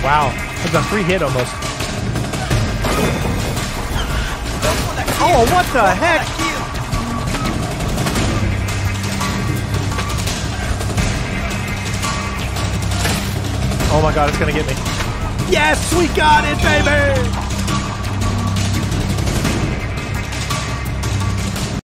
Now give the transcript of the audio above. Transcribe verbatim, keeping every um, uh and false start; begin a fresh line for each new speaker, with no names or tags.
Wow. That's a free hit almost. Oh, what the heck? Oh my god, it's gonna get me. Yes, we got it, baby!